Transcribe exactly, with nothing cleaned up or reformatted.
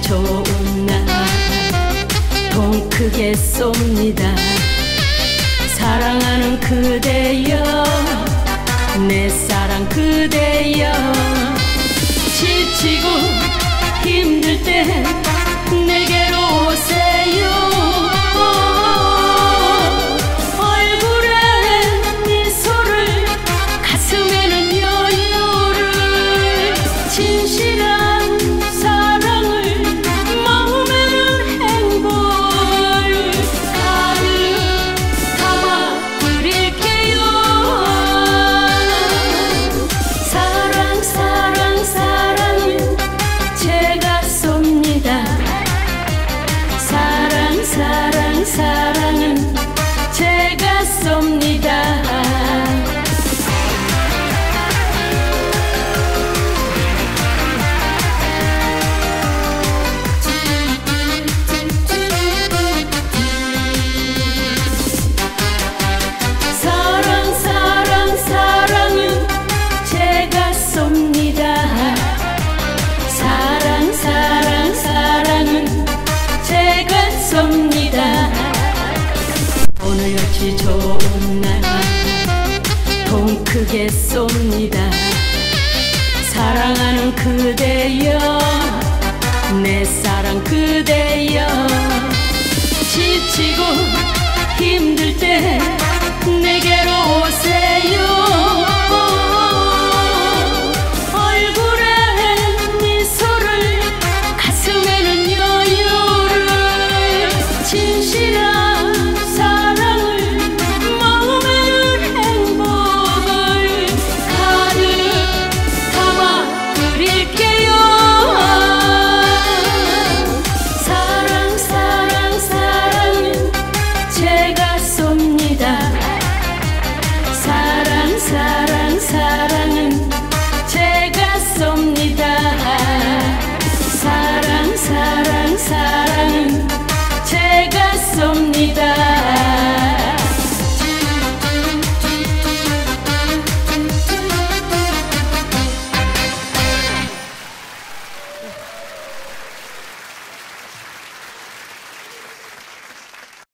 좋은 날 통 크게 쏩니다. 사랑하는 그대여, 내 사랑 그대여. 지치고 힘들 때 내게로 오세요. 얼굴에 미소를, 가슴에는 여유를, 진실한 사랑을, 마음에는 행복을 가득 담아 드릴게요. 사랑 사랑 사랑은 제가 쏩니다. 사랑 사랑 사랑은 제가 쏩니다. 사랑 사랑 사랑은 제가 쏩니다. 사랑 사랑 사랑은 제가 쏩니다. 오늘같이 좋은 날 통 크게 쏩니다. 사랑하는 그대여, 내 사랑 그대여. 지치고 힘들 때 내게로 오세요.